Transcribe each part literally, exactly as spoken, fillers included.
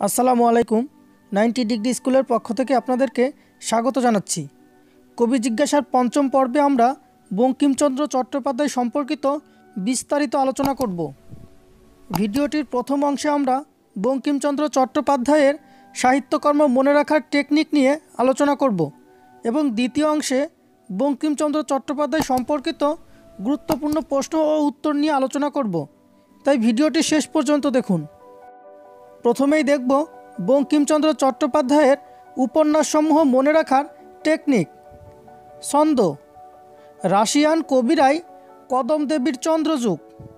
আসসালামু আলাইকুম। Ninety degree স্কুলের পক্ষ থেকে আপনাদেরকে স্বাগত জানাচ্ছি। কবি জিজ্ঞাসার পঞ্চম পর্বে আমরা বঙ্কিমচন্দ্র চট্টোপাধ্যায় সম্পর্কিত বিস্তারিত আলোচনা করব। ভিডিওটির প্রথম অংশে আমরা বঙ্কিমচন্দ্র চট্টোপাধ্যায়ের সাহিত্যকর্ম মনে রাখার টেকনিক নিয়ে আলোচনা করব এবং দ্বিতীয় অংশে বঙ্কিমচন্দ্র চট্টোপাধ্যায় সম্পর্কিত গুরুত্বপূর্ণ প্রশ্ন ও উত্তর নিয়ে আলোচনা করব। তাই ভিডিওটি শেষ পর্যন্ত দেখুন। প্রথমেই দেখব বঙ্কিমচন্দ্র চট্টোপাধ্যায়ের উপন্যাসসমূহ মনে রাখার টেকনিক। ছন্দ: রাশিয়ান কবিরাই কদম দেবীর চন্দ্রযুগ।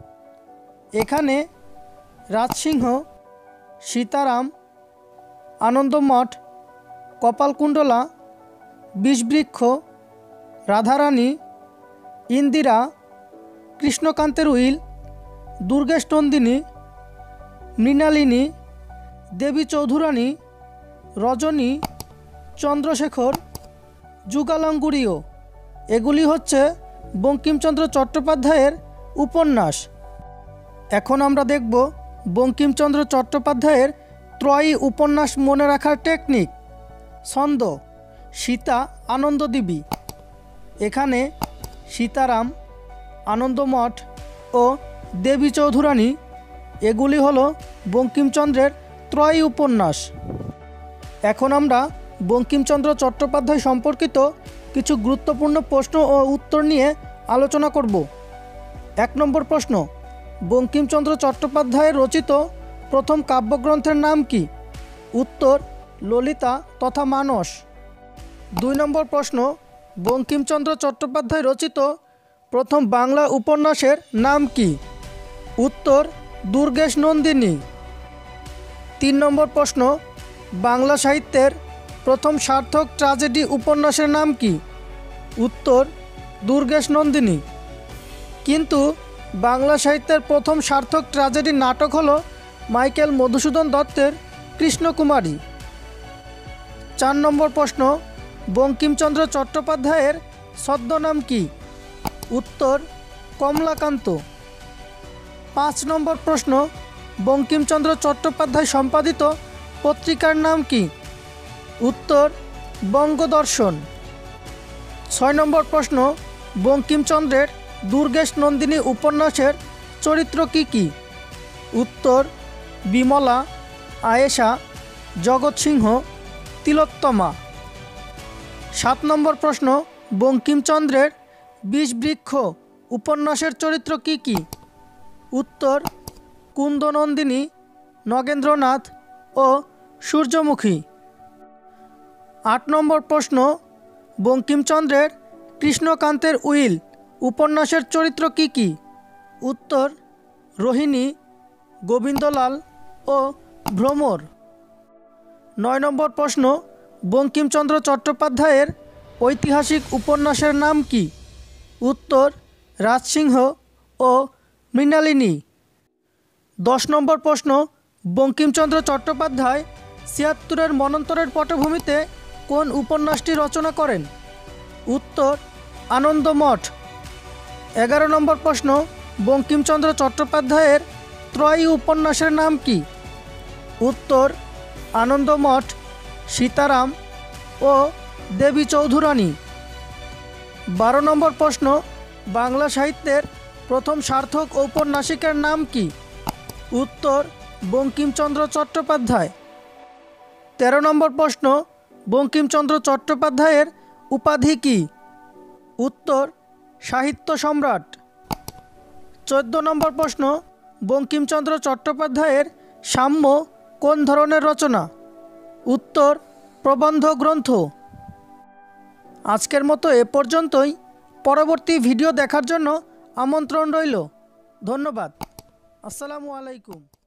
এখানে রাজসিংহ, সীতারাম, আনন্দমঠ, কপালকুণ্ডলা, বিষবৃক্ষ, রাধারানী, ইন্দিরা, কৃষ্ণকান্তের উইল, দুর্গেশ নন্দিনী, মৃণালিনী, দেবী চৌধুরানী, রজনী, চন্দ্রশেখর, যুগালাঙ্গুরীয় এগুলি হচ্ছে বঙ্কিমচন্দ্র চট্টোপাধ্যায়ের উপন্যাস। এখন আমরা দেখব বঙ্কিমচন্দ্র চট্টোপাধ্যায়ের ত্রয়ী উপন্যাস মনে রাখার টেকনিক। ছন্দ: সীতা আনন্দদেবী। এখানে সীতারাম, আনন্দমঠ ও দেবী চৌধুরানী এগুলি হলো বঙ্কিমচন্দ্রের ত্রয়ী উপন্যাস। এখন আমরা বঙ্কিমচন্দ্র চট্টোপাধ্যায় সম্পর্কিত কিছু গুরুত্বপূর্ণ প্রশ্ন ও উত্তর নিয়ে আলোচনা করব। এক নম্বর প্রশ্ন: বঙ্কিমচন্দ্র চট্টোপাধ্যায়ের রচিত প্রথম কাব্যগ্রন্থের নাম কি? উত্তর: ললিতা তথা মানস। দুই নম্বর প্রশ্ন: বঙ্কিমচন্দ্র চট্টোপাধ্যায় রচিত প্রথম বাংলা উপন্যাসের নাম কি? উত্তর: দুর্গেশ নন্দিনী। তিন নম্বর প্রশ্ন: বাংলা সাহিত্যের প্রথম সার্থক ট্র্যাজেডি উপন্যাসের নাম কি? উত্তর: দুর্গেশ নন্দিনী। কিন্তু বাংলা সাহিত্যের প্রথম সার্থক ট্র্যাজেডি নাটক হল মাইকেল মধুসূদন দত্তের কৃষ্ণকুমারী। চার নম্বর প্রশ্ন: বঙ্কিমচন্দ্র চট্টোপাধ্যায়ের ছদ্মনাম কি? উত্তর: কমলাকান্ত। পাঁচ নম্বর প্রশ্ন: বঙ্কিমচন্দ্র চট্টোপাধ্যায় সম্পাদিত পত্রিকার নাম কি? উত্তর: বঙ্গদর্শন। ছয় নম্বর প্রশ্ন: বঙ্কিমচন্দ্রের দুর্গেশ নন্দিনী উপন্যাসের চরিত্র কি কি? উত্তর: বিমলা, আয়েশা, জগৎ সিংহ, তিলোত্তমা। সাত নম্বর প্রশ্ন: বঙ্কিমচন্দ্রের বিষবৃক্ষ উপন্যাসের চরিত্র কি কি? উত্তর: কুন্দনন্দিনী, নগেন্দ্রনাথ ও সূর্যমুখী। আট নম্বর প্রশ্ন: বঙ্কিমচন্দ্রের কৃষ্ণকান্তের উইল উপন্যাসের চরিত্র কি কি? উত্তর: রোহিণী, গোবিন্দলাল ও ভ্রমর। নয় নম্বর প্রশ্ন: বঙ্কিমচন্দ্র চট্টোপাধ্যায়ের ঐতিহাসিক উপন্যাসের নাম কি? উত্তর: রাজসিংহ ও মৃণালিনী। দশ নম্বর প্রশ্ন: বঙ্কিমচন্দ্র চট্টোপাধ্যায় ছিয়াত্তরের মন্বন্তরের পটভূমিতে কোন উপন্যাসটি রচনা করেন? উত্তর: আনন্দমঠ। এগারো নম্বর প্রশ্ন: বঙ্কিমচন্দ্র চট্টোপাধ্যায়ের ত্রয়ী উপন্যাসের নাম কি? উত্তর: আনন্দমঠ, সীতারাম ও দেবী চৌধুরানী। বারো নম্বর প্রশ্ন: বাংলা সাহিত্যের প্রথম সার্থক ঔপন্যাসিকের নাম কি? উত্তর: বঙ্কিমচন্দ্র চট্টোপাধ্যায়। তেরো নম্বর প্রশ্ন: বঙ্কিমচন্দ্র চট্টোপাধ্যায়ের উপাধি কি? উত্তর: সাহিত্য সম্রাট। চোদ্দ নম্বর প্রশ্ন: বঙ্কিমচন্দ্র চট্টোপাধ্যায়ের সাম্য কোন ধরনের রচনা? উত্তর: প্রবন্ধ গ্রন্থ। আজকের মতো এ পর্যন্তই। পরবর্তী ভিডিও দেখার জন্য আমন্ত্রণ রইল। ধন্যবাদ। আসসালামু আলাইকুম।